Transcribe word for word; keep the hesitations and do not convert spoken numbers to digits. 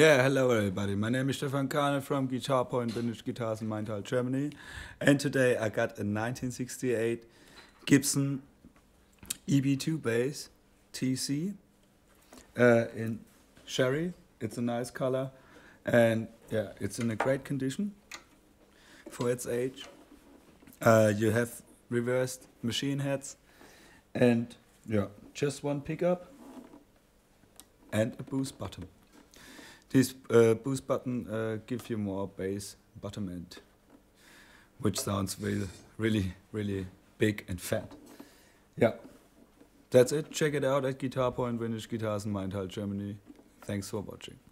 Yeah, hello everybody. My name is Stefan Kahne from GuitarPoint Vintage Guitars in Maintal, Germany. And today I got a nineteen sixty-eight Gibson E B two bass T C uh, in cherry. It's a nice color and yeah, it's in a great condition for its age. Uh, you have reversed machine heads and yeah, just one pickup and a boost button. This uh, boost button uh, gives you more bass bottom end, which sounds really, really, really big and fat. Yeah, that's it. Check it out at GuitarPoint Vintage Guitars in Maintal, Germany. Thanks for watching.